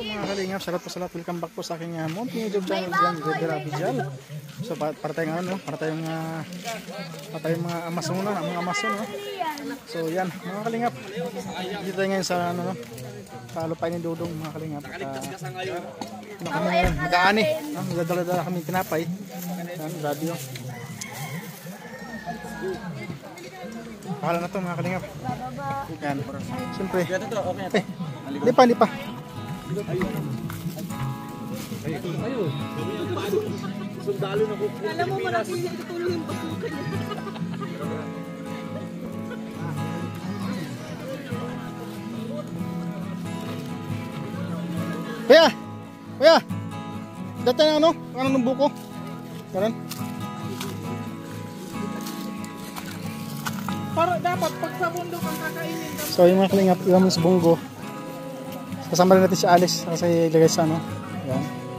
mga kalingap, salat po salat, welcome back po sa aking munting YouTube channel dyan, Rivera Visual. So para tayong ano, para tayong mga Amazon na, mga Amazon no? So yan mga kalingap, dito tayo ngayon sa ano, no? Palupain ni Dudong mga kalingap. Mag-aani, no? Magdadala-dala kami tinapay. Yan, grabe yun. Pahala na to mga kalingap. Yan, siyempre. Hindi pa. Ayun. Sundalo na ko. Alam mo malaking tutulong yung basukan niya. Kuya. Dati na ano ng buko. Karan. Para dapat pag sa bundok ang kakainin. So yung mga kalingap, iwan mo sa bunggo. Kasama rin natin si Alice kasi ilagay sa ano. Yan.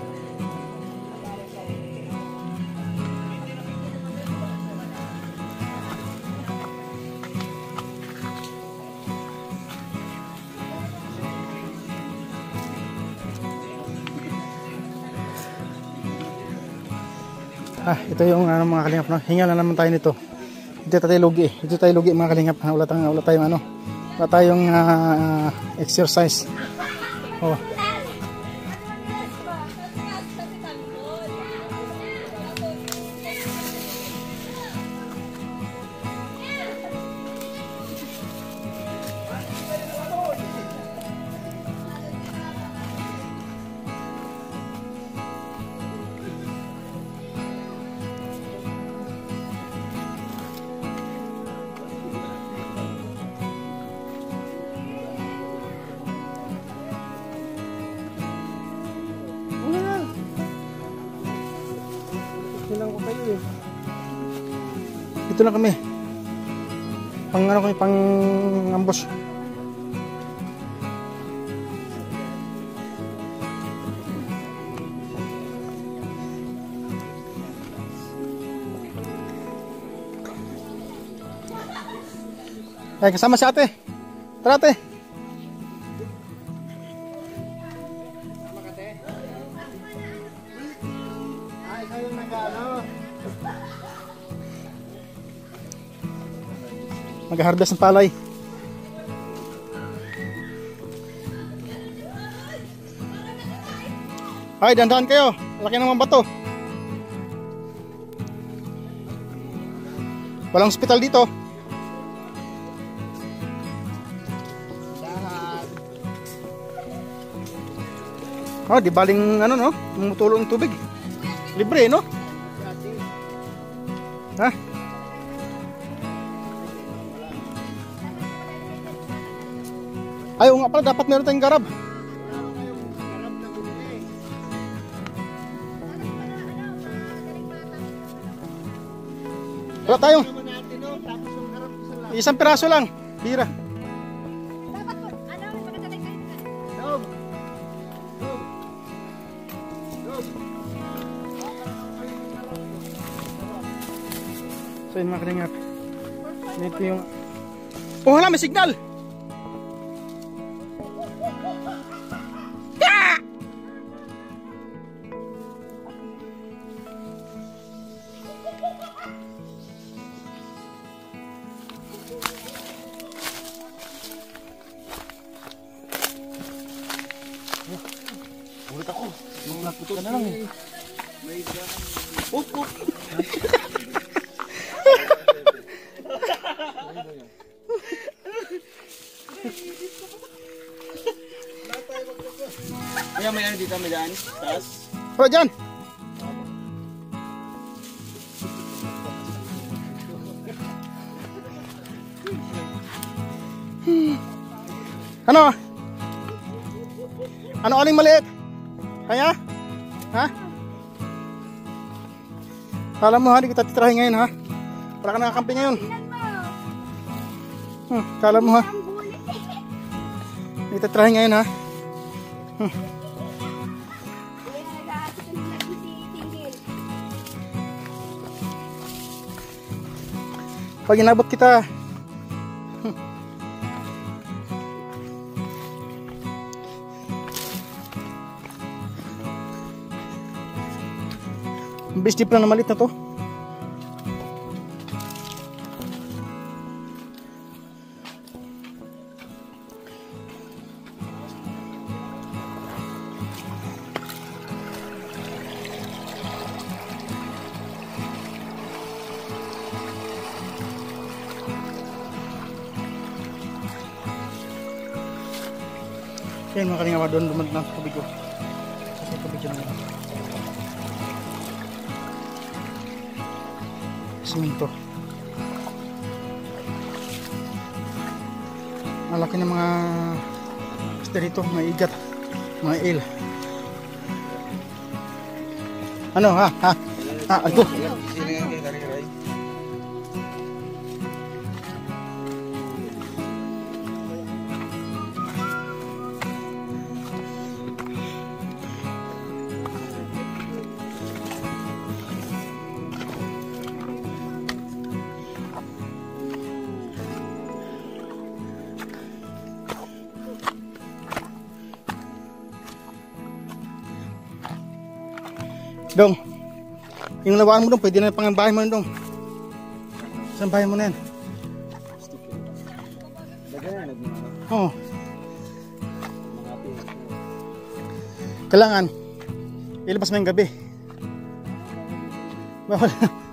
Ito yung ano, mga kalingap, no? Hinga na naman tayo nito. Dito tayo lugi. Dito tayo lugi mga kalingap. Wala tayong ano. Wala tayong exercise. Oh. Dito lang kami. Pang ambush. Ay, kasama si ate. Tara ate. Mag-harvest ng palay. Ay, dandan kayo. Laki naman bato. Walang hospital dito. Oh, di baling ano no? Mumutulong ng tubig. Libre no? Ha? Ayaw nga pala, dapat meron tayong garab. Wala tayong isang piraso lang. Bira. So yun mga kalingap. Ito yung... Oh hala, may signal! Ulit ako. Lapot ka na lang eh. Up. Kaya may ano dito, may daan? Taas? Oh, dyan! Ano? Ano aling maliit? Kaya? Ha? Kala mo ha, di kita titrahin ngayon ha? Wala ka nakakampi ngayon. Kala mo ha? Di kita titrahin ngayon ha? Pag inabot kita, Mabilis dip lang na maliit na to. Yan mga kalingap, doon dumat na tubig ko. Kasi tubig dyan naman. Siminto. Malaki ng mga isda dito, mga igat, mga eel. Ano ha? Ha? Ha? Algo? Dong, yung lawaan mo dong, pwede na pang bahay mo dong. Saan bahay mo na yan? Oo. Kailangan ilabas mo yung gabi. Bawal.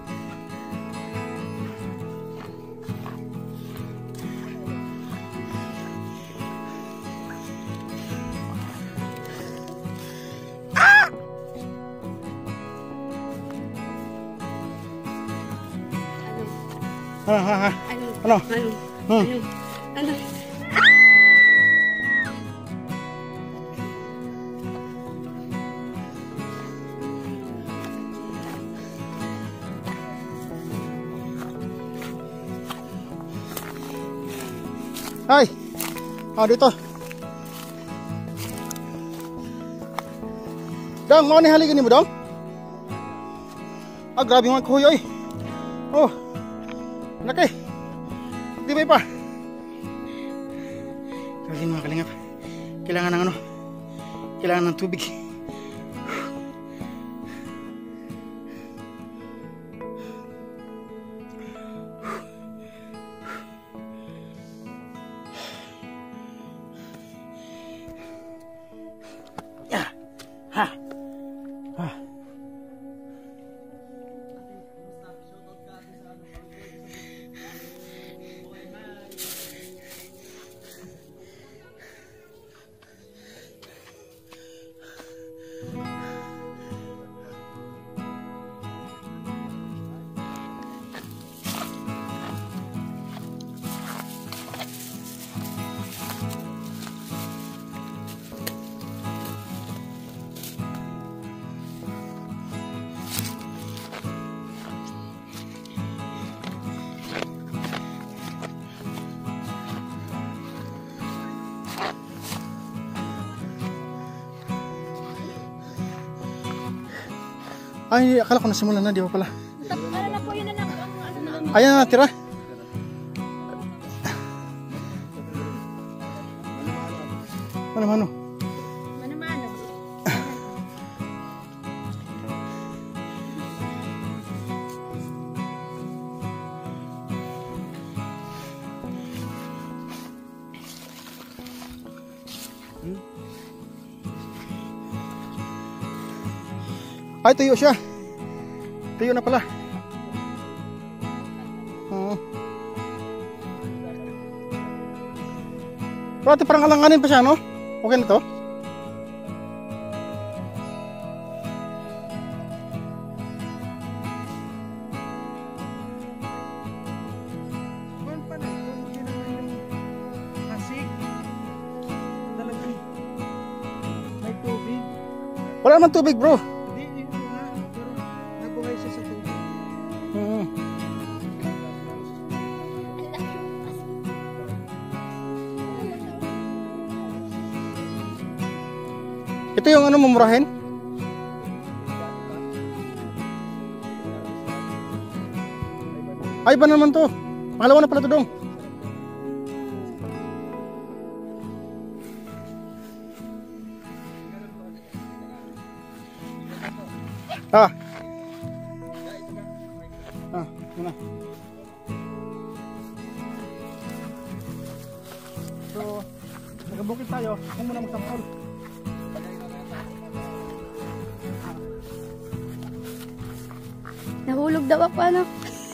Ano? Ano? Ay! Dito. Dong, mau ni haligi ni mo, Dong? Grabe mga kuya, oy. Oh. Laki. Di ba pa? Kasi mga kalingap, kailangan ng ano? Kailangan ng tubig. Ay, akala ko nasimulan na, di ba pala? Ano na po yun na ano? Ayan na, tira. Mano-mano. Mano-mano. Ay, tuyo siya. Tuyo na pala. Pero ate, parang alanganin pa siya, no? Okay na to? Wala naman tubig, bro. Ito yung ano, mumurahin? Ay, ba naman to? Pangalawa na pala to, Dong. bukid tayo. Kung muna magsampol. Nahulog daw ako, ano?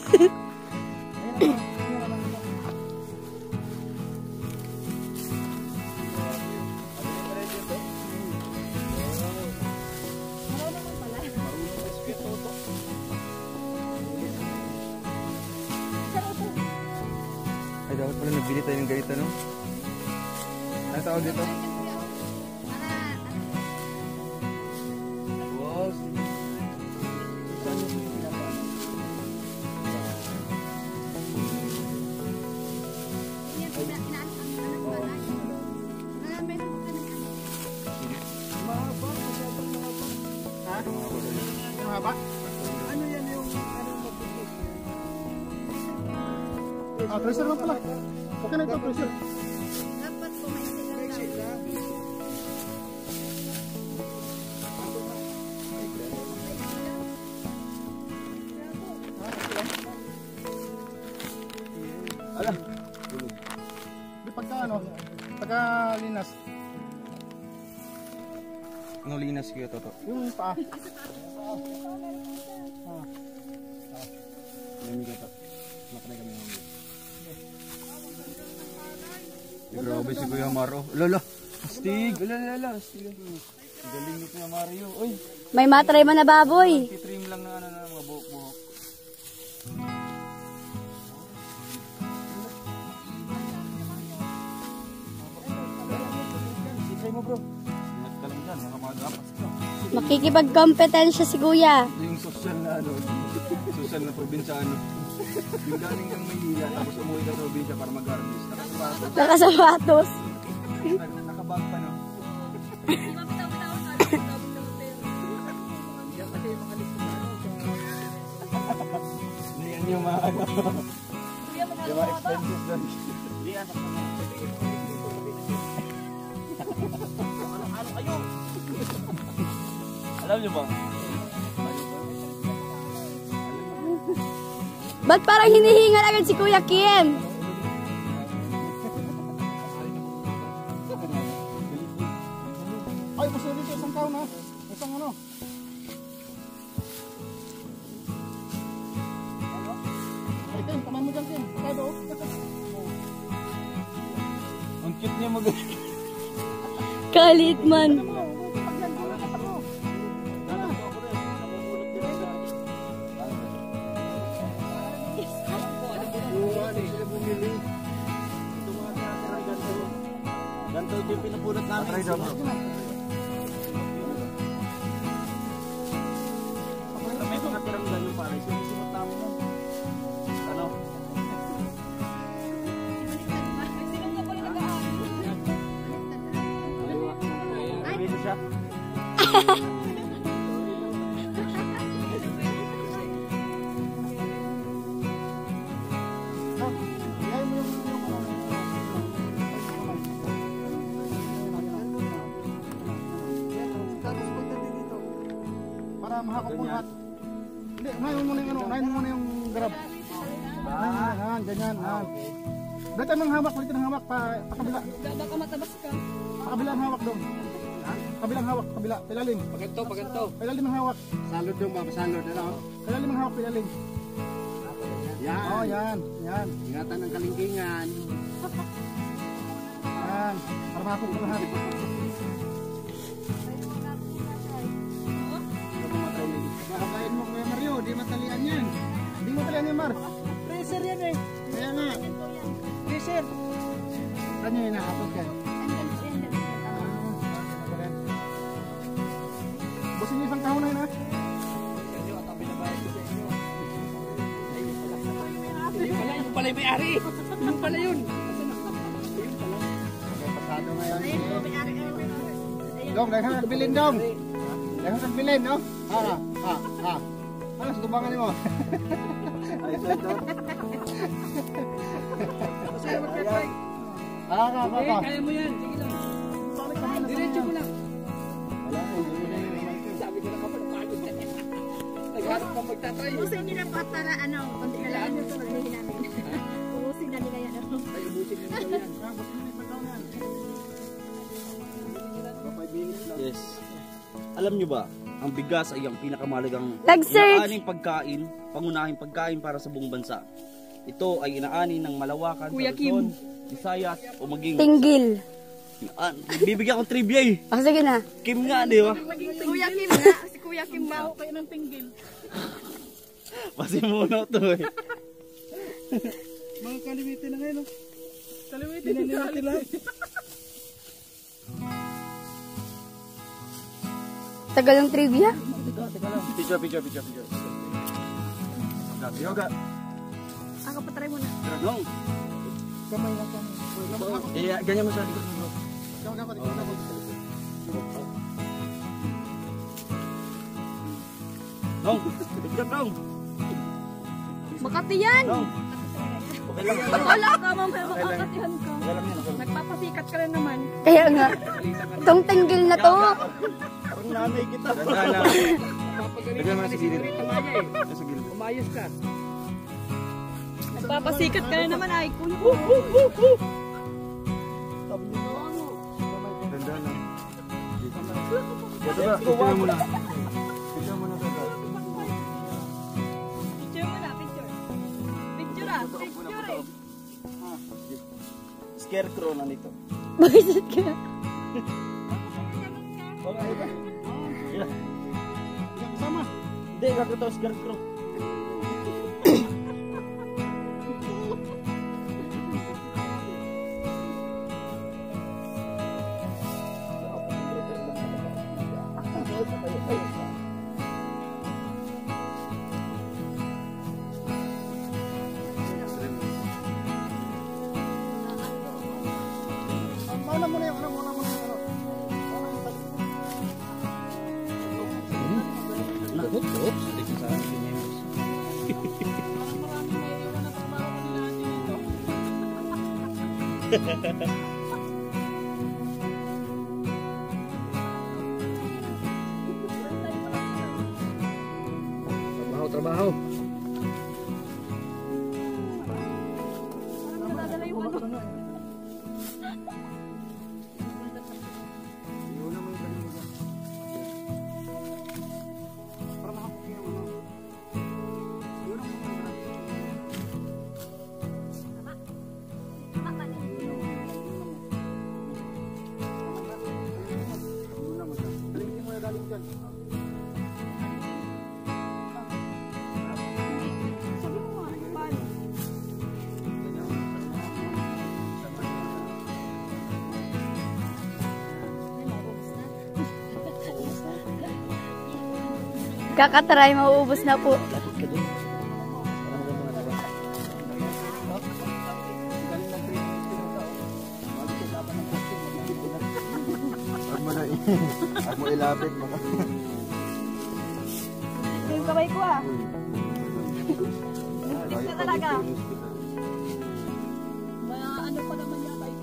Ay, dapat pala nagbili tayo ng ganito, no? Ano tawag dito? Wow. Mahaba? Ano yan yung tracer lang pala. Okay na ito, tracer. Dapat po may sila. Alam. Di pagka ano, pagka linas, Ano linas kayo, Toto? yung paa. Nami ka, Toto. Nakatay kami ng grabe si Kuya Maro. Lala, astig. Lala, astig. Galing ni Kuya Mario. Uy, May matry man na baboy. titrim lang ng ano na mga buhok-buhok. Titrim mo, bro. Ingat ka lang dyan, nakamagapas ka. Makikipag-kompetensya si kuya. Yung social na ano, social na probinsyano. Yung galing ng Maynila, tapos umuwi ka sa probinsya para mag-harvest. Nakasapatos. Nakasapatos. Nakabag pa na. Yan yung mga ano. Yung mga expenses doon. Ano kayo? Alam niyo ba? Ba't parang hinihingal agad si Kuya Kim? Ay, gusto dito isang kaon ha. Isang ano. Ay, Tim, kamay mo dyan, Tim. Kado. Ang cute niya mag... Kalit man. Ganto yung pinapulot namin. Try daw, bro. May mga tirang ganun pare. Sinusunod namin yan. Ano? Ay, siya. Para mahakot mo lahat. Hindi, nahin mo muna yung ano, nahin mo muna yung grab. Nahin, ganyan, nahin. Dito ng hawak, dito ng hawak, pakabila. Baka matabas ka. Pakabilang hawak doon. Kabilang hawak, kabila, pilalim. Paganto, paganto. Pilalim ang hawak. Salud dong ba? Salud na lang. Pilalim ang hawak, pilalim. Yan. Oh, yan, yan. Ingatan ng kalingkingan. Yan, para mahakot mo lahat. Makakain mo Kuya Mario, di matalian yan. Di matalian yan, Mar. Pressure yan eh. Kaya nga. Pressure. Saan nyo hinahakot yan? Busin niyo isang kahon na yun ha. Yung pala yung may-ari. Yung pala yun. Pasado ngayon. Dong, dahil nagbilin dong. Dahil nagbilin, no? Ha. Ano, sutubangan mo? Ay, ito. Kaya mo yan. Sige lang. Diretso mo lang. Wala ko. Sabi ko na kapag pagod na. Nagharap ka magtatry. Ubusin nila po at para ano, konti na lang yung sabihin namin. Ubusin na nila yan. Ay, ubusin mo yan. Busin niyo isang kahon na yan. Yes. Alam nyo ba, ang bigas ay ang pinakamahalagang Nag-search. inaaning pagkain, pangunahing pagkain para sa buong bansa. Ito ay inaani ng malawakan sa Luzon, Visayas o maging... Tinggil. Bibigyan akong trivia eh. Ah, sige na. Kim nga, di ba? Kuya Kim nga. Si Kuya Kim baho kayo ng tinggil. Pasimuno to eh. Mga kalimiti na ngayon. Kalimiti na. Tagal ng trivia. Picture. Yoga. Ako patry mo na. Nong, Kamay lang kami. Ganyan mo sa likod mo, bro. Nong, picture Nong. Makati yan! Nong. Okay lang. Wala ka, mamaya makakatihan ka. Nagpapasikat ka na naman. Kaya nga. Itong tinggil na to. Parang nanay kita. Lagyan mo na sa gilid. Sa gilid. Nagpapasikat ka na naman, ay. Ganda na. Ito ba? Picture mo na. Picture mo na ito. Picture mo na, picture. Picture ah, picture eh. Scarecrow na nito. Bakit ka? Sama. Hindi, gagawin ito scarecrow. Mana muna yung ano. Oops, ito sa akin niya. Trabaho. Kakatry, mauubos na po. Huwag mo ilapit. Yung kamay ko ah. Ito talaga. Ano pa naman yung kamay ko.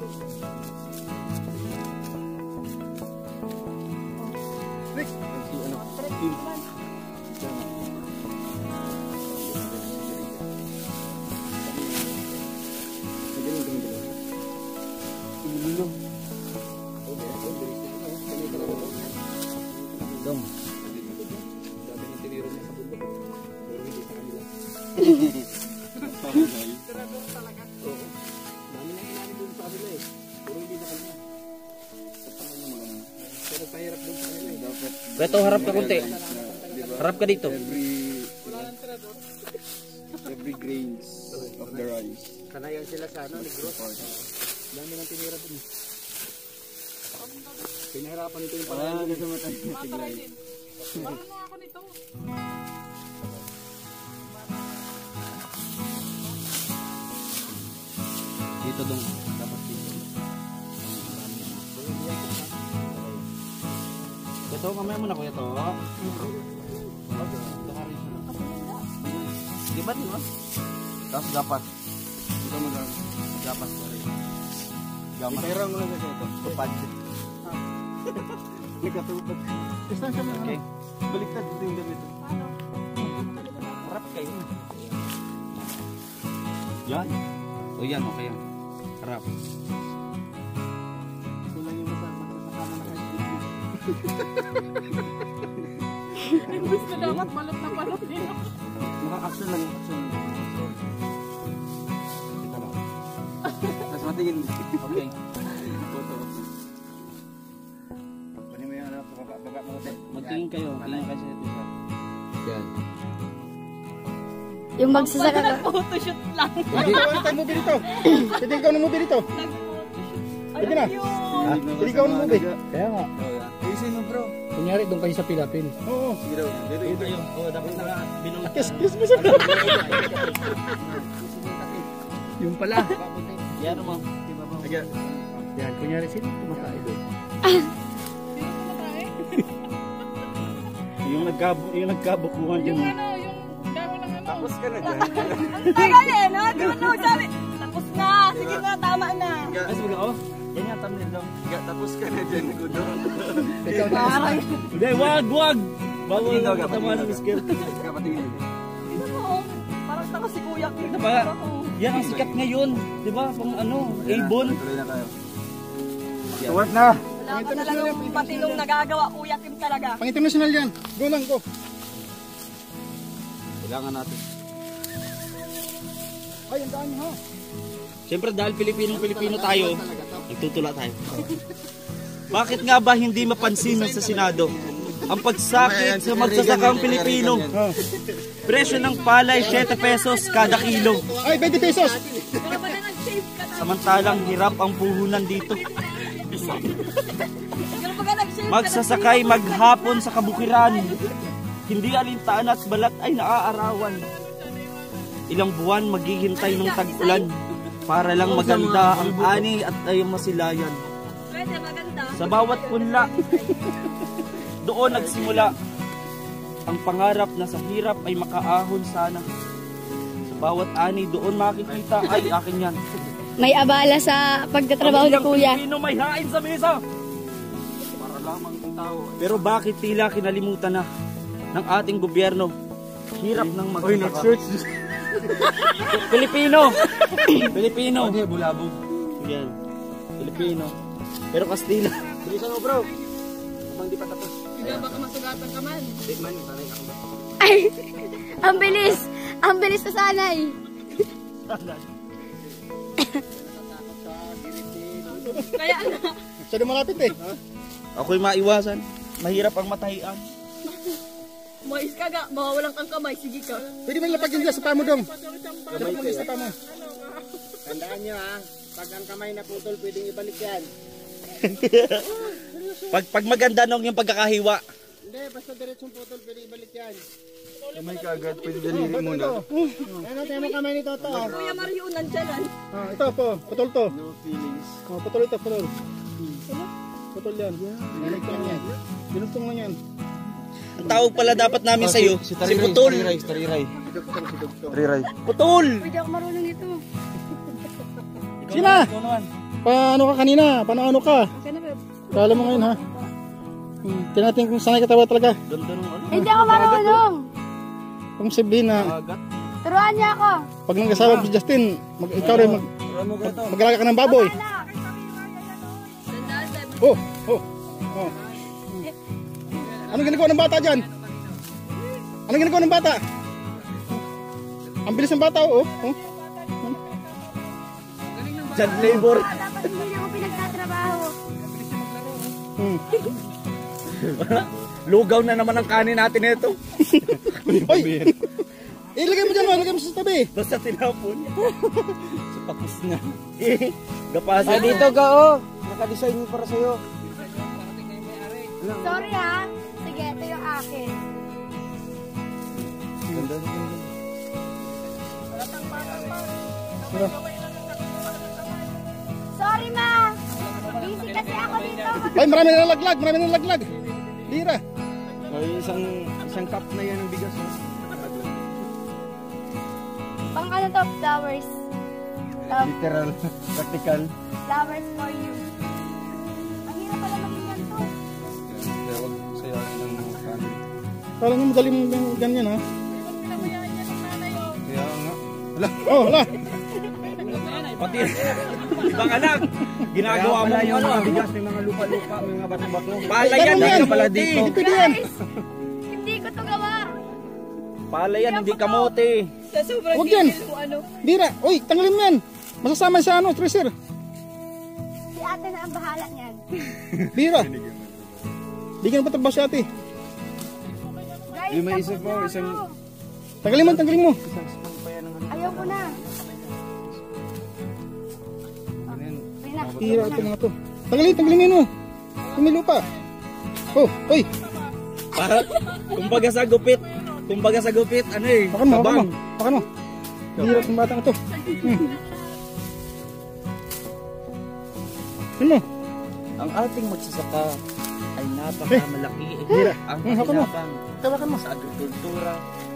Dong. Beto, harap ka konti. Harap ka dito. Every grains of the rice. Kanayan sila sa ano, negro. Dami ng tinira dun. Pinahirapan ito yung palayan. Kasi matay na siglay. Marunong ako nito. Dito dong. Dapat dito. Ito, mamaya mo na kuya to. Di ba di ba? Tapos gapas. Ito magagamit. Gapas pa rin. Gamas. Ipahirang mo lang kasi ito. Tupad. Nagkatupad. Distansya mo. Okay. Baliktad dito yung ganito. Harap kayo. Yan. O yan, okay yan. Harap. Ito lang yung masasama na kayo. Imbis na dapat balot na balot nila. Maka-action lang. Action lang. Kita lang. Tapos matingin. Okay. Photo. Pwede mo yung baba mo kasi. Magtingin kayo. Tingin kayo sa ito. Yan. Yung magsasaka ka. Photoshoot lang. Pwede ikaw ang movie dito. Pwede ikaw ang movie dito. Pwede na. Pwede ikaw ang movie. Kaya nga. Ayusin mo bro. Kunyari doon kayo sa Pilapil. Oo. Sige daw. Dito Ito yun. Oo, dapat naka-binulot. Kiss mo siya. Yung pala. Yan mo. Sige. Yan, kunyari sino kumakain doon? Yung nagkabukuhan dyan. Yung gano'n lang ano. Tapos ka na dyan. Tagal eh, no? Di ba no, sabi? Tapos na, sige na, tama na. Ay, sabi ka, oh. Yan yung thumbnail daw. Tapos ka na dyan. Gudo. Parang, Hindi, wag! Bawal Patingin daw na ka, katama ng skill. Sige, patingin. tignan mo, oh. Parang tako si Kuya Kim. Ito ba? Yan ang sikat ngayon. Di ba? Pang ano, Avon. Tuloy na tayo. Work na. Wala ka talagang patinong nagagawa, Kuya Kim talaga. Pang international yan. Go lang, go. Kailangan natin. Ay, ang daan ha. Siyempre dahil Pilipinong-Pilipino tayo, nagtutula tayo. Bakit nga ba hindi mapansin sa Senado ang pagsakit sa magsasakang Pilipino? Presyo ng palay 7 pesos kada kilo. Ay, 20 pesos. Pero ba na nag-shave ka na? Samantalang hirap ang puhunan dito. Pero ba nag-shave ka na? Magsasakay maghapon sa kabukiran. Hindi alintaan at balat ay naaarawan. Ilang buwan maghihintay ng tag-ulan para lang maganda ang ani at ay masilayan. Pwede, maganda. Sa bawat punla, doon nagsimula ang pangarap na sa hirap ay makaahon sana. Sa bawat ani doon makikita ay akin yan. May abala sa pagtatrabaho ni Pamilyang Kuya. Pilipino may hain sa mesa. Para lamang ang tao. Pero bakit tila kinalimutan na ng ating gobyerno? Hirap ng magsasaka. Pilipino! Pilipino! Hindi, bulabog. Yan. Pilipino. Pero Kastila. Bilisan mo bro. Habang di pa tapos. Hindi baka masugatan ka man. Di man, sanay ako. Ay, ang bilis. Ang bilis sa sanay. Kaya na. Masyado malapit eh. Ako'y maiwasan. Mahirap ang matahian. Mais ka ga, mawawalan kang kamay, sige ka. Pwede mo lapag yun dyan sa pamo dong. Lapag mo sa pamo. Tandaan nyo ha, pag ang kamay na putol, pwedeng ibalik yan. Pag maganda nung yung pagkakahiwa. Hindi, basta diretsong putol, pwedeng ibalik yan. Kamay ka agad, pwede daliri muna. Ano, tayo mo kamay ni Toto. Kuya Mario, nandyan lang. Ah, ito po, putol to. No feelings. Oh, putol ito, putol. Putol yan. Dinugtong yan. Dinugtong lang yan. Ang tawag pala dapat namin sa'yo, si Putol. Tariray. Tariray. Putol! Hindi ako marunong ito. Sina? Ikaw naman. Paano ka kanina? Paano ka? Okay na, babe. Kala mo ngayon ha? Tingnan natin kung sanay katawa talaga. Ganda nung ano. Hindi ako marunong. Kung sabihin na Agat. Turuan niya ako. pag nangkasawa si Justin, ikaw rin mag-alaga ka ng baboy. Sandaan, babe. Oh, oh, oh. Anong ginagawa ng bata dyan? Anong ginagawa ng bata? Ang bilis ng bata, oh. Oh. Child labor. Dapat hindi ako pinagtatrabaho. Hmm. Lugaw na naman ang kanin natin ito. Oy! Ilagay mo dyan, ilagay mo sa tabi. Basta tinapon. Sa pakus na. Gapasa. Ay, dito ka oh. Naka-design para sa'yo. Sorry ha. Sige, ito yung akin. Sorry ma. Busy kasi ako dito. Ay, marami na laglag, marami na laglag. Lira. Ay, isang cup na yan ng bigas. Pang ano to? Flowers. Literal, practical. Flowers for you. Ang hirap pala maging ganito. Kaya wag sa'yo ng mga kanin. Kala nyo madali mong ganyan ha? Kaya nga. Oh, wala. Pati, ibang anak, ginagawa mo yung ano. Bigas, may mga lupa-lupa, may mga bato-bato. Pala yan, hindi pala dito. Dito yan. Hindi ko to gawa. Pala yan, hindi kamote. Sa sobrang Huwag yan. detail mo ano. Bira. Uy, tanggalin mo yan. Masasama sa ano, tracer. Si ate na ang bahala niyan. Bira. Bigyan mo pa trabaho si ate. Guys, Yung may tapos isa po, na isang... ako. Tanggalin mo, tanggalin mo. Ayaw ko na. Ayun na. Bira ito mga to. Tanggalin mo yun oh. Yung may lupa. Oh, uy. Para, kumbaga sa gupit, ano eh, Pakan mo, pakan mo. kabang. Pakan mo. Bira itong batang ito. Ano mo? Ang ating magsasaka ay napakamalaki. Bira. Ang Hakan mo. kahinabang Tawakan mo. sa agrikultura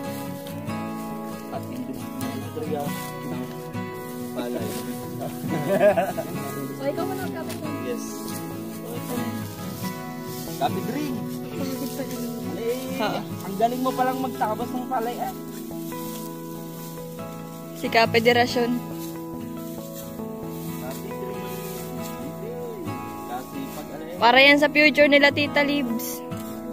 at industriya ng palay. O, ikaw mo na magkapit mo. Yes. Kapit rin. Ang galing mo palang magtabas ng palay eh. Si Kapederasyon. Kapit rin. Kasi pag Para yan sa future nila, Tita Libs.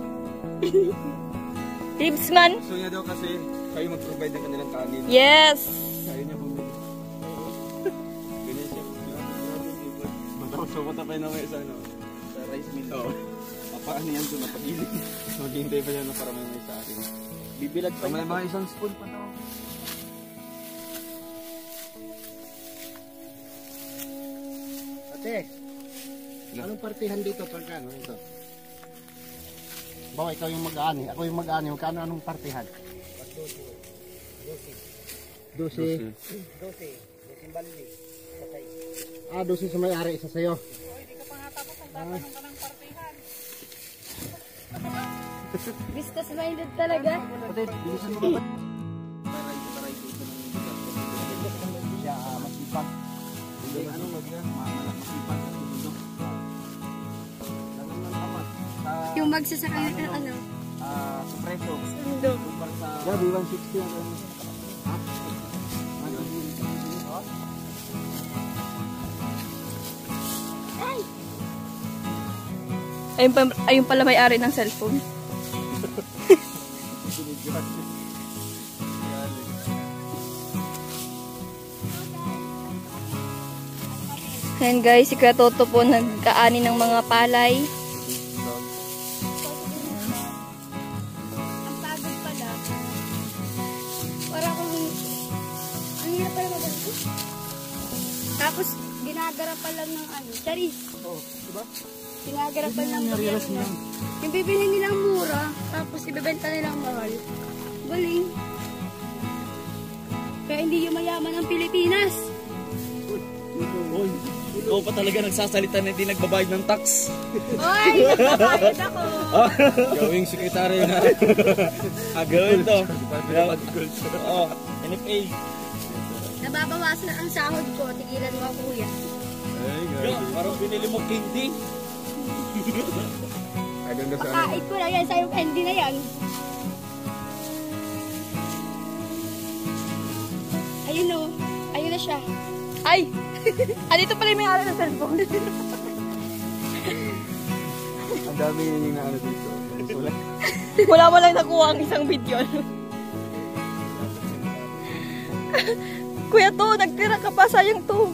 Libs man. Gusto niya daw kasi kayo mag-provide ng kanilang kanin. Yes. Kaya niya bumili. Ganyan siya. Matapos pa tayo na may isa, no? sa rice mill. Oo. Papaano yan doon, napagilid. Maghihintay pa yan para may sa akin. Bibilad pa May niya. mga isang spoon pa daw. Ate, anong partihan dito pagkano ito? Bawa ikaw yung mag-aani, ako yung mag-aani, magkano anong partihan? 12. 12. Ah, 12 sa may-ari, isa sa'yo. Business minded talaga. Ate, bilisan mo ba? Siya, masipag. Hindi, ano magyan? Masipag sa mundo. Yung magsasaka yun ng ano. Sa preso. Sundo. Super sa... Grabe, 160 ang ano. Ayun pala may-ari ng cellphone. Ayan guys, si Kuya Toto po nagkaani ng mga palay. Ang pagod pala. Para kung... Ang hirap pala maganda. Tapos, ginagarapan lang ng ano. Charis. Oh, diba? Ginagarapan lang ng ano. Yung bibili nilang mura, tapos ibebenta nilang mahal. Galing. Kaya hindi yung mayaman ang Pilipinas. Uy, ikaw pa talaga nagsasalita na hindi nagbabayad ng tax. Oy, nagbabayad ako. Gawing sekretaryo na. Gawin to. Oo, NFA. Nababawasan ang sahod ko. Tigilan mo ako, kuya. Parang binili mo candy. Ay, ganda sa ano. Pakait ko na yan sa'yo candy na yan. Ayun o. Ayun na siya. Ay! Andito pala yung may-ari ng cellphone. Ang dami yung na ano dito. Sulat. Wala mo lang nakuha ang isang video. Kuya to, nagtira ka pa, sayang to.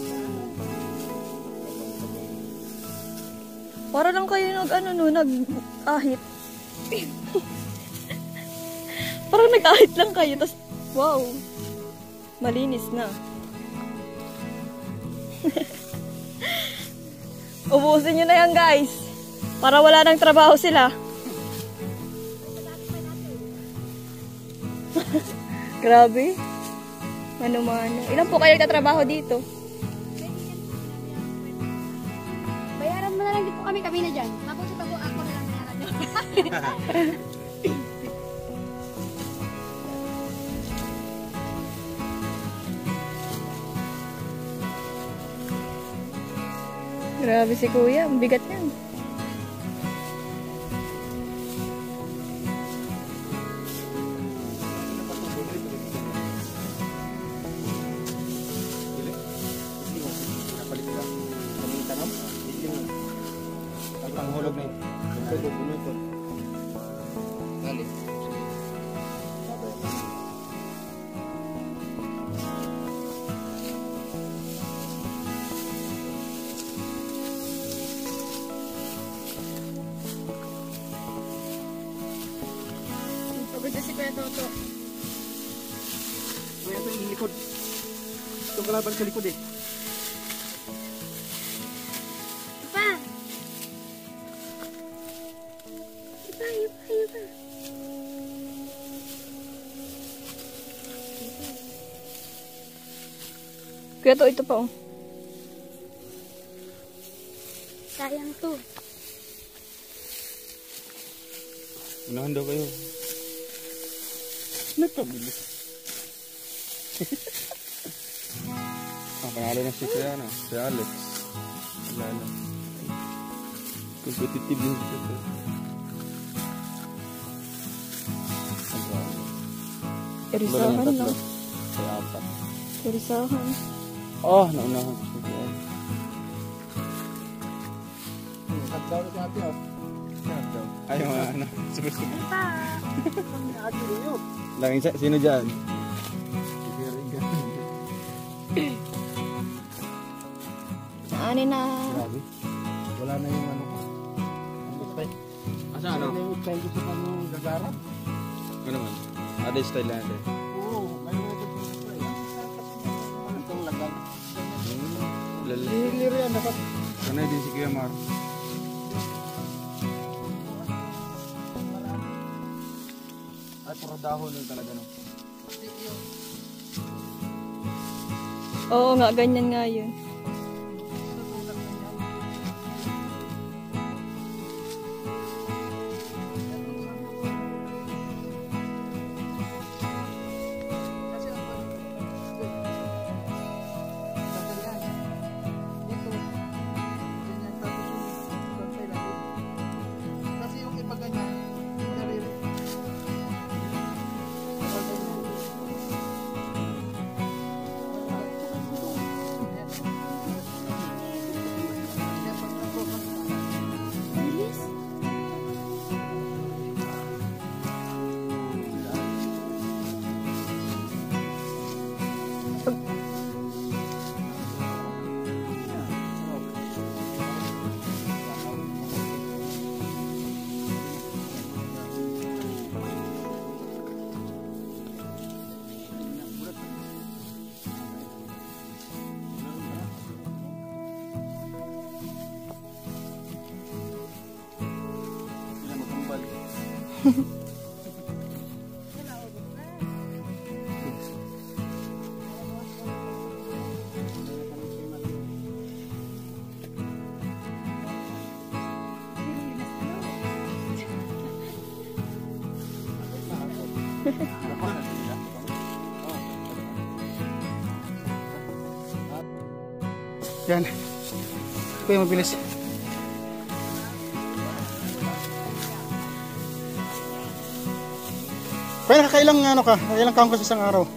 Para lang kayo nag-ahit. Parang nag-ahit lang kayo, tas wow, malinis na. Ubusin nyo na yan guys, para wala nang trabaho sila. Grabe. Mano-mano. Ilan po kayo nagtatrabaho dito? Bayaran mo na lang dito kami na dyan. Mabuti pa po ako na lang bayaran dyan. Grabe si kuya. Ang bigat yan. Bunukot. Dali. Pagod na si Kuya Toto. Kaya ito yung likod. Itong kalaban sa likod eh. Ipa! Ipa! Kuya to, ito pa oh. Sayang to. Unahan daw kayo. Nagpabilis. Panalo na si Kuya, no? Si Alex. Wala na. Competitive yung ito. Irisahan no? Kaya apat. Irisahan. Oh, naunahan ko si Kuya. Hagdaw na si ate oh. Ay, mga ano. Sumusubok. Ipa! Laging sino dyan? Naani na. Grabe. Wala na yung ano ko. Asa ano? Wala na yung style ko sa kanyang gagara. Ano man? Ada style natin. Oo. Ngayon na ito. Ano itong lagang? Lala. Liro yan dapat. Sana din si Kuya Mar. Ay, puro dahon yun talaga no. Oo nga, ganyan nga yun. Kasi yung iba ganyan, narinig. Yan. Ito yung mabilis. Kaya nakakailang ano ka? Nakakailang kaon ka sa isang araw?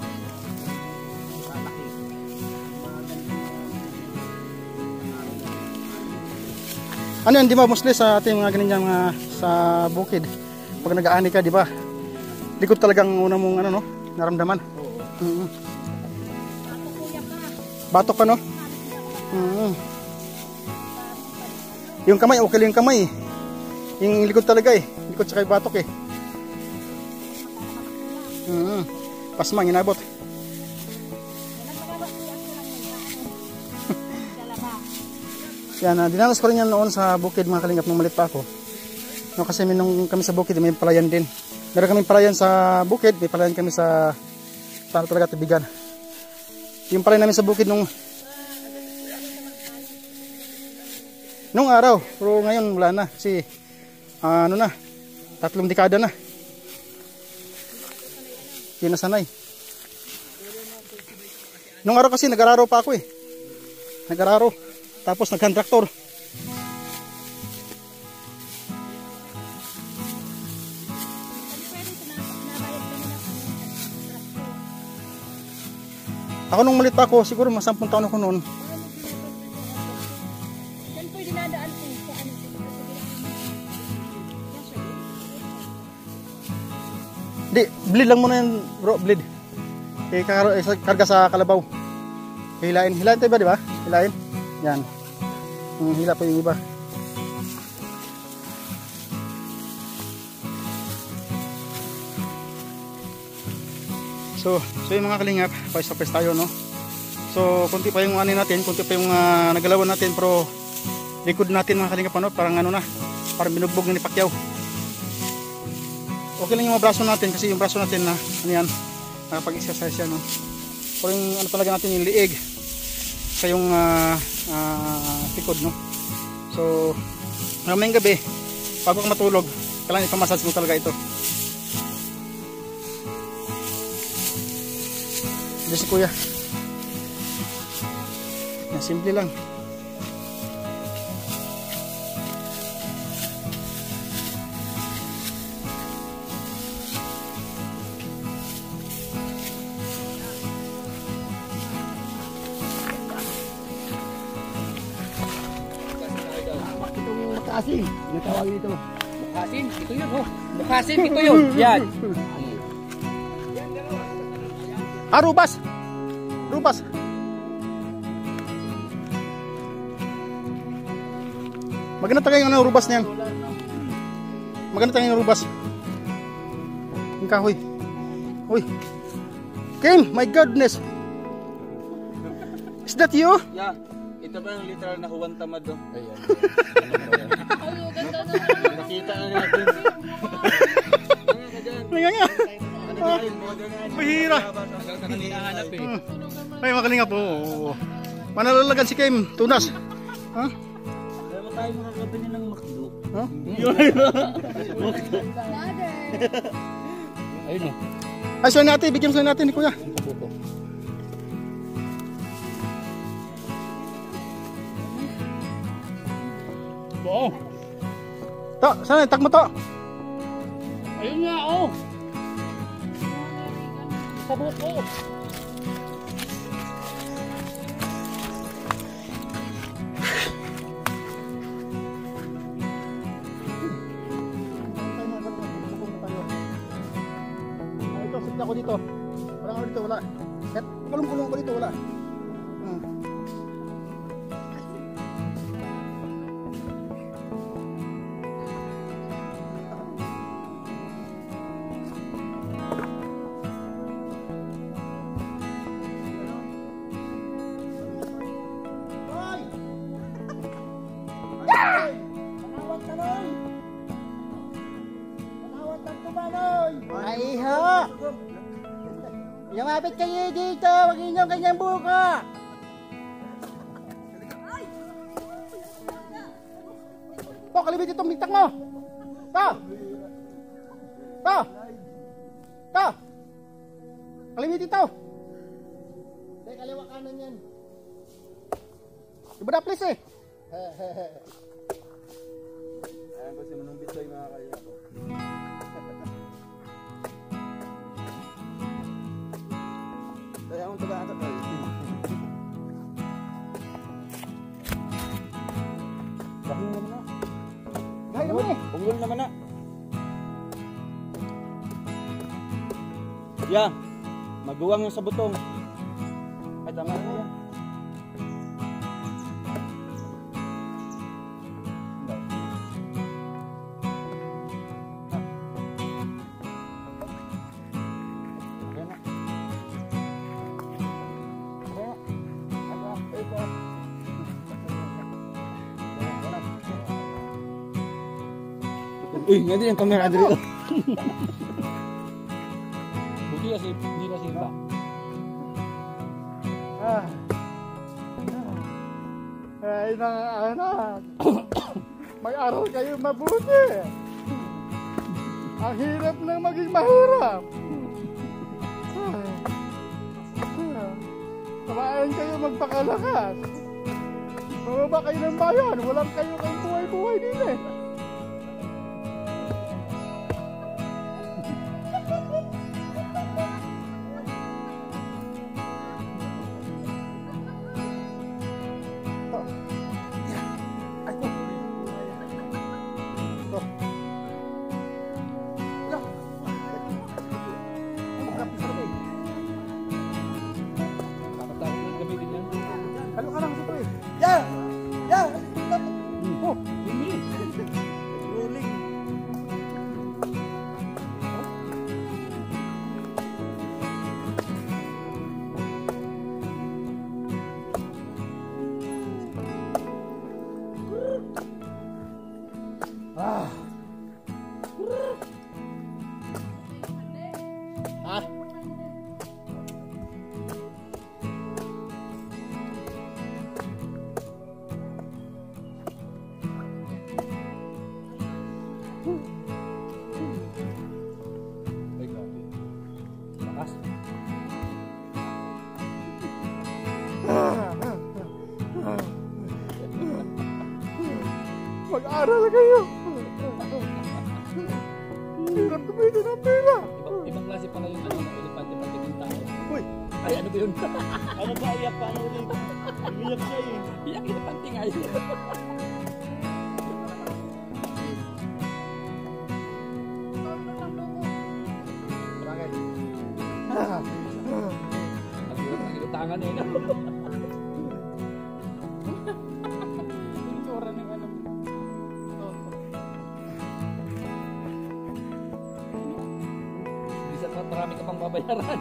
Ano yan, di ba mostly sa ating mga ganyan mga sa bukid? Pag nag-aani ka, di ba? Likod talagang una mong ano no, naramdaman. Batok pa no? Yung kamay, okay lang yung kamay. Yung likod talaga eh. Likod sa kay batok eh. Pasmang inabot. Yan, dinanas ko rin yan noon sa bukid mga kalingap nung malit pa ako. No, kasi nung kami sa bukid may palayan din. Meron kaming palayan sa bukid, may palayan kami sa talaga Tubigan. Yung palayan namin sa bukid nung araw, pero ngayon wala na kasi ano na, 3 dekada na. Hindi na sanay. Nung araw kasi nag-araro pa ako eh. Nag-araro. Tapos nag-contractor. Ako nung malit pa ako, siguro mga 10 taon ako noon. Yan po yung dinadaan ko sa ano. Di, bleed lang muna yan bro, bleed. Karga sa kalabaw. Hilain tayo ba, di ba? Hilain. Yan. Hila pa yung iba. So yung mga kalingap, pais tayo, no? So, konti pa yung natin, konti pa yung nagalawan natin, pero likod natin mga kalingap, ano? Parang ano na, parang binugbog ni Pacquiao. Okay lang yung mga braso natin, kasi yung braso natin na, ano yan, nakapag-exercise yan, no? Pero yung ano talaga natin, yung liig, sa yung likod, no? So, mamayang gabi, bago ka matulog, kailangan ipamassage mo talaga ito. Ito si kuya. Yan, simple lang. Bukasin. Natawagin ito. Bukasin, ito yun oh. Bukasin, ito yun. Yan. Rubas! Rubas! Maganda tayo yung rubas niyan. Maganda tayo yung rubas. Yung kahoy. Uy! Kim! My goodness! Is that you? Yeah. Ito ba yung literal na huwang tamad do? Ayan. Nakita na natin. Nga. Mahira. Ay, makalinga po. Manalalagan si Kim. Tunas. Ha? Kaya mo tayo makakabili ng McDo. Ha? Ayun o. Ay, suwain natin. Bigyan suwain natin ni kuya. Oo. To, sana tag mo to. Ayun nga oh. Sabot ko. Ito, sit ako dito. Wala ako dito, wala. Kulong-kulong ko dito, wala. Iho! Lumapit kayo dito! Huwag inyong kanyang buka! To, kalibit itong bintang mo. To! To! To! Kalibit ito. Hindi, kaliwa kanan yan. Iba na please eh. Ayan kasi manong bitoy mga kaya ko. Kaya akong taga-atak kayo. Bakit naman na? Ay, naman eh. Unggol naman na. Yeah. Maguwang yung sa butong. Ay, tama na yan. Uy, nga din yung camera dito. Buti kasi, hindi na simba. Ay, mga anak. Mag-aral kayo mabuti. Ang hirap na maging mahirap. Kumain kayo magpakalakas. Mababa kayo ng bayan. Walang kayo kayong buhay-buhay din eh. Aral kayo. Hirap kumita ng pera. Ibang klase pala yung elepante pag yung tao. Uy, Ay, ano ba yun? Ano ba iyak? Paano ulit? Umiyak siya eh. Iyak elepante nga yun. bakit? Ang ilutangan eh. No? Itsura ng ano. Bisa marami ka pang babayaran.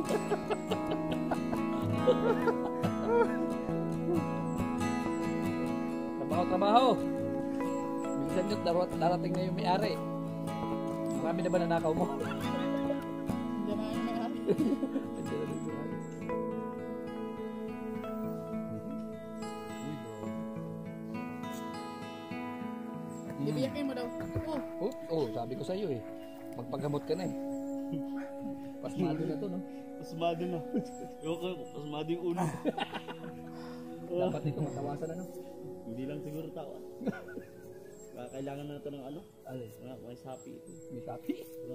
Trabaho. Minsan yun, darating na yung may-ari. Marami na ba nanakaw mo? Diyan na yung may-ari. Ibiyakin mo daw. Sabi ko sa iyo eh. Magpagamot ka na eh. Pasmado na to, no? Pasmado na. Pasmado yung ulo. Dapat ito matawasan na, no? Hindi lang siguro tawa. Kailangan na ito ng ano? May sapi ito. May sapi?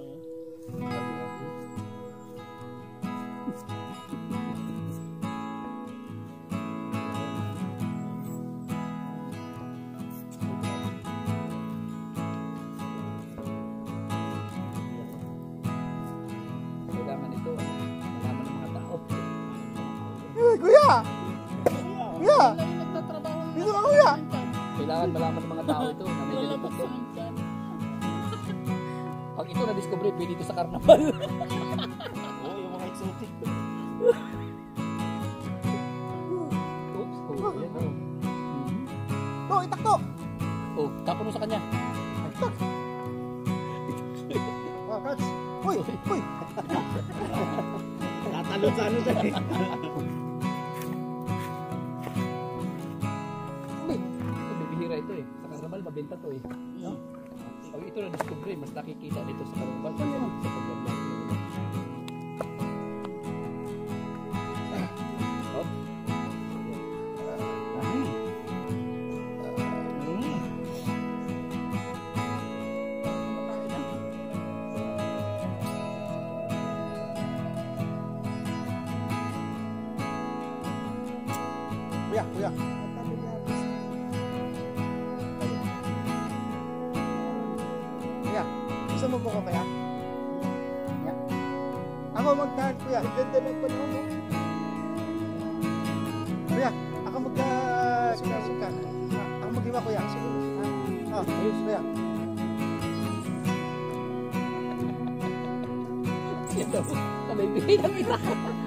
Kailangan ito, malaman ng mga tao. Kuya! Kuya! Wala yung nagtatrabaho. Dito ka, kuya! Kailangan malaman ng mga tao ito na may ganito Lalabas to. naman dyan. Pag ito na-discover, pwede ito sa karnaval. Oo, yung mga exotic. Oops, yan o. To, itakto! Oh, tapon mo sa kanya. Ah, Kats! Uy! Uy! Tatalon sa ano dyan eh. Bibihira ito eh. Sa karnaval, mabenta to eh. No? Pag ito na-discover, mas nakikita dito sa karnaval. Sa pagbablog. Oh. Kuya, kuya. Kuya, gusto mo po ko kaya? Kuya. Ako mag-card, kuya. Ganda ng panahon mo. Kuya, ako mag-suka. Ako mag-iwa, kuya. Ayos, kuya. Yan daw. Nabibigay ng ita.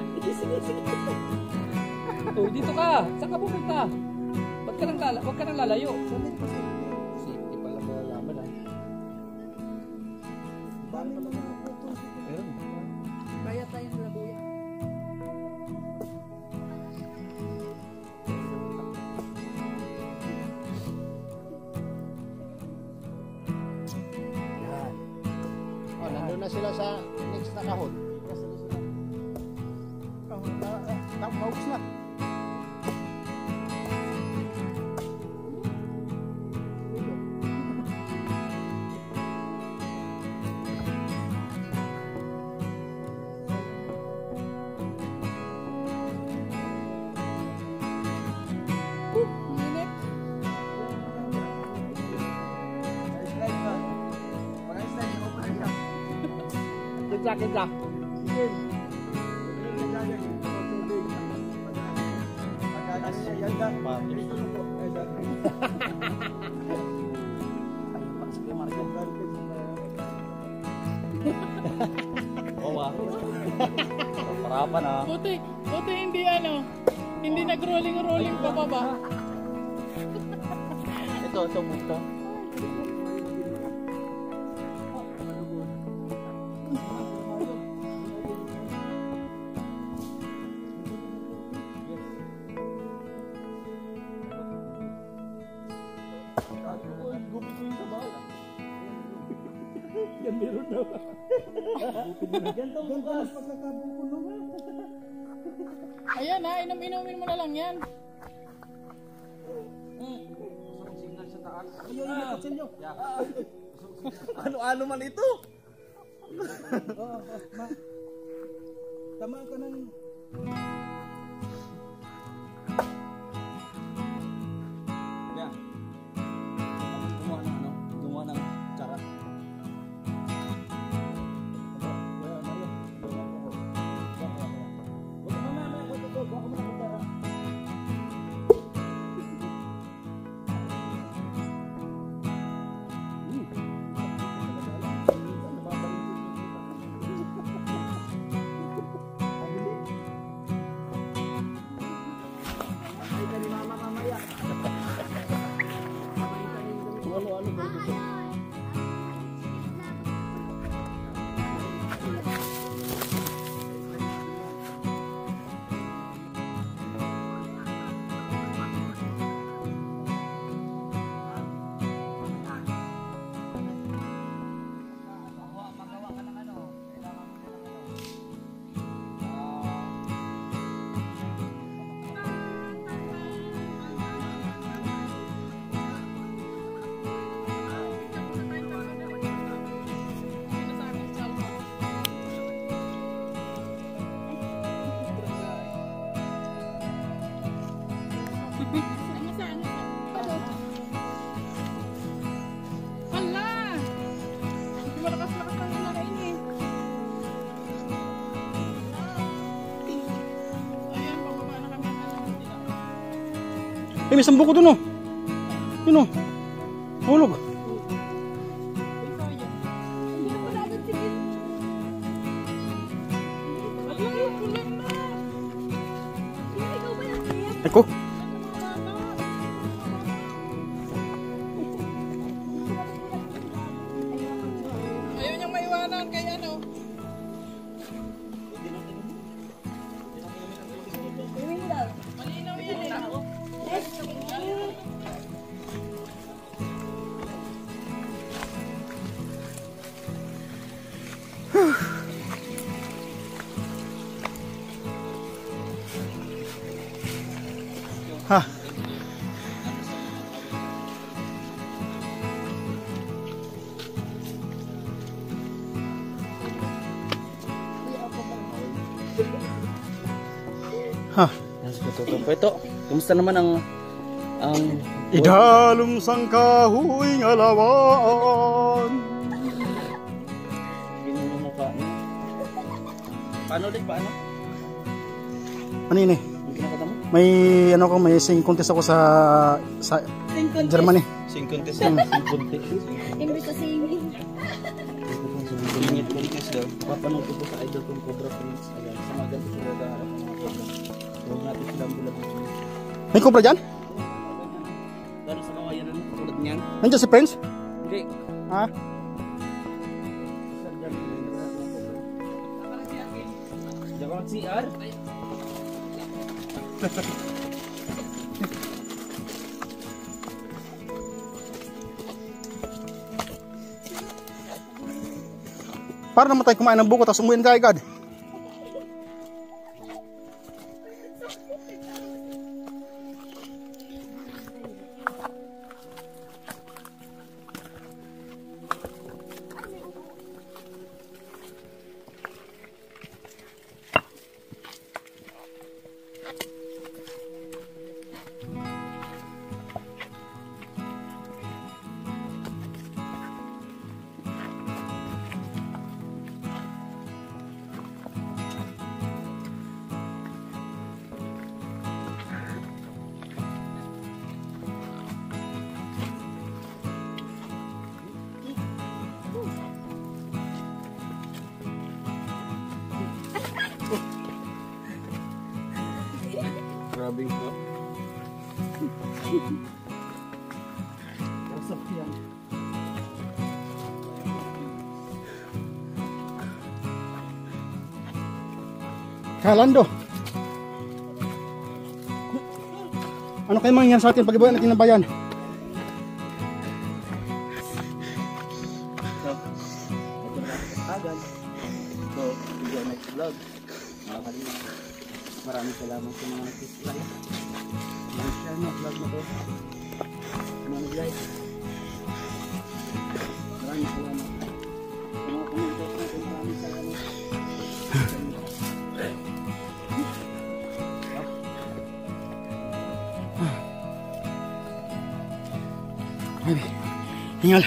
Oh, dito ka. Saan ka pupunta? Ba't ka nang lalayo? Safety pala malalaman ah. Meron. Kaya tayong labuya. Oh, nandun na sila sa next na kahon. Maubos na. Minute. Kinsa. Oo ah. Parapan ah. Buti hindi hindi nag-rolling pababa. Ito mukha. Yan meron na. Ayan inom-inumin mo na lang yan. Ano-ano man ito? Tama ka ng... Yan. Gumawa ng karat. May sambok ko dun oh. Yun oh. Hulog. Eko. Ayaw niyang maiwanan kay ano. Malinaw yan eh. Ha. Ha. Ito, kumusta naman ang Idalong sang kahuing alawaan. Mukha niya. Paano ulit? Paano? Ano yun eh? Yung kinakata mo? May ano ko, may sing contest ako sa Germany. Sing contest lang. Sing contest. Imbis sa singing. Singit contest daw. Papanood ko po sa idol kong Cobra Prince. Ayan, sa mga ganito sila naghaharap ng mga cobra. Huwag natin silang bulag. May cobra dyan? Lalo sa mga yan, tulad niyan. Nandiyan si Prince? Hindi. Ha? Jawab CR. Para naman tayo kumain ng buko tapos umuwi na tayo agad. Grabe ko. Wasak yan. Kalando. Ano kayo mangyayari sa atin pag ibuyan natin ng bayan? So, ito na agad. So, video next vlog. Mga kalina. Maraming salamat sa mga nag-subscribe. Share mo vlog na to. Mga nag-like. Maraming salamat. Sa mga commenters natin, maraming salamat. Hingal.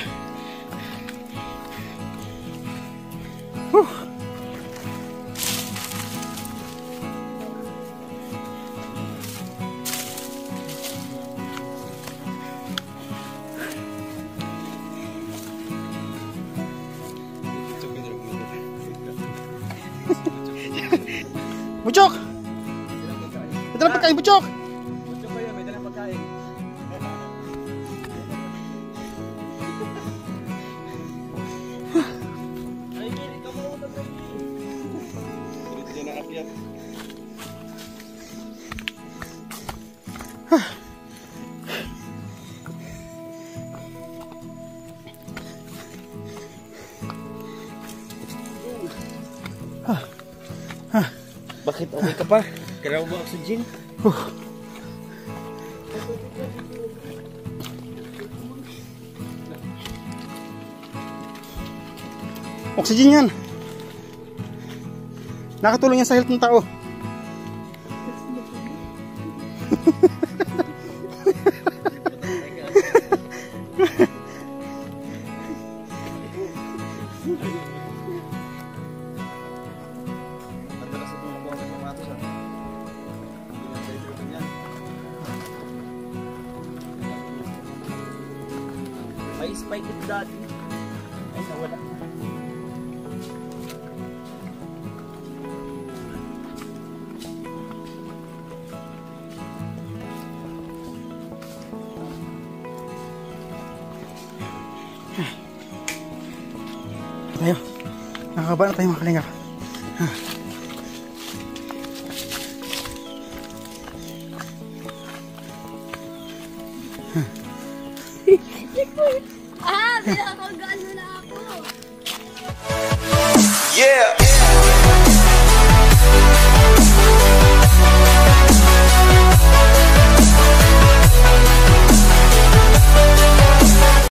Bucok! May dalang pagkain, Bucok! Gusto ko yun, may dalang pagkain. Ay, kini ka mo na sa Ulit dyan nakapiat. Bakit okay ka pa? Kailangan mo oxygen? Oxygen yan. Nakatulong yan sa health ng tao. Madalas ito mga buwan ng kamatos ah. Hindi lang sa ito ganyan. May spike it dati. Ay, nawala. Tayo. Nakakaba na tayo mga kalingap. Ah, pinakagano na ako. Yeah!